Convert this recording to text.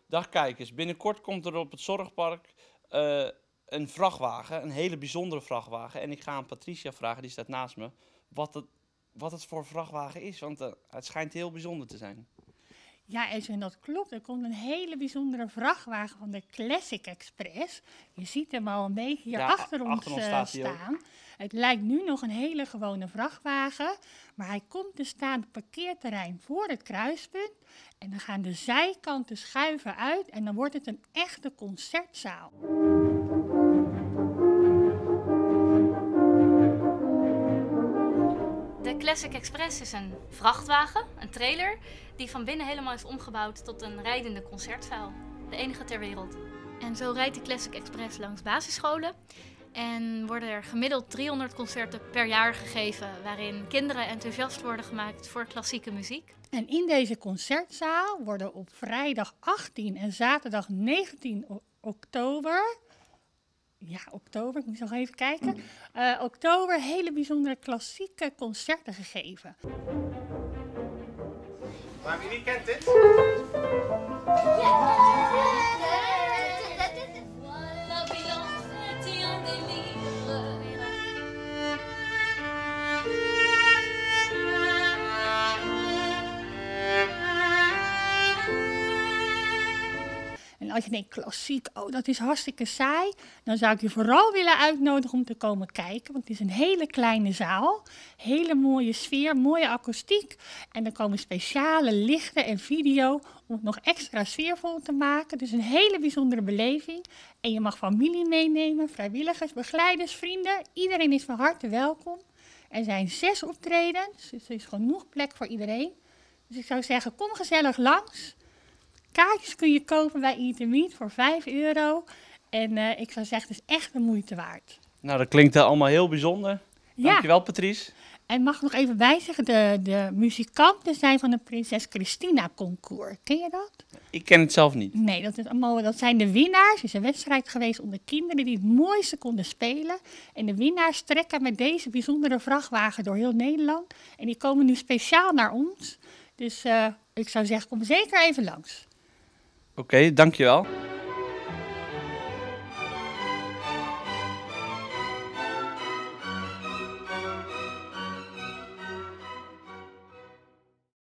Dag kijkers, binnenkort komt er op het Zorgpark een vrachtwagen, een hele bijzondere vrachtwagen. En ik ga aan Patricia vragen, die staat naast me, wat het voor vrachtwagen is. Want het schijnt heel bijzonder te zijn. Ja, en dat klopt. Er komt een hele bijzondere vrachtwagen van de Classic Express. Je ziet hem al een beetje hier achter ons staan. Het lijkt nu nog een hele gewone vrachtwagen, maar hij komt te staan op het parkeerterrein voor het kruispunt. En dan gaan de zijkanten schuiven uit en dan wordt het een echte concertzaal. De Classic Express is een vrachtwagen, een trailer, die van binnen helemaal is omgebouwd tot een rijdende concertzaal. De enige ter wereld. En zo rijdt de Classic Express langs basisscholen. En worden er gemiddeld 300 concerten per jaar gegeven, waarin kinderen enthousiast worden gemaakt voor klassieke muziek. En in deze concertzaal worden op vrijdag 18 en zaterdag 19 oktober... Ja, oktober, ik moet nog even kijken. Oktober hele bijzondere klassieke concerten gegeven. Maar wie kent dit? En als je denkt klassiek, oh dat is hartstikke saai, dan zou ik je vooral willen uitnodigen om te komen kijken. Want het is een hele kleine zaal, hele mooie sfeer, mooie akoestiek. En er komen speciale lichten en video om het nog extra sfeervol te maken. Dus een hele bijzondere beleving. En je mag familie meenemen, vrijwilligers, begeleiders, vrienden. Iedereen is van harte welkom. Er zijn 6 optredens, dus er is genoeg plek voor iedereen. Dus ik zou zeggen, kom gezellig langs. Kaartjes kun je kopen bij Eat & Meet voor €5. En ik zou zeggen, het is echt de moeite waard. Nou, dat klinkt allemaal heel bijzonder. Dankjewel, Patrice. En mag ik nog even bijzeggen, de muzikanten zijn van de Prinses Christina Concours. Ken je dat? Ik ken het zelf niet. Nee, dat zijn de winnaars. Het is een wedstrijd geweest onder kinderen die het mooiste konden spelen. En de winnaars trekken met deze bijzondere vrachtwagen door heel Nederland. En die komen nu speciaal naar ons. Dus ik zou zeggen, kom zeker even langs. Oké, dankjewel.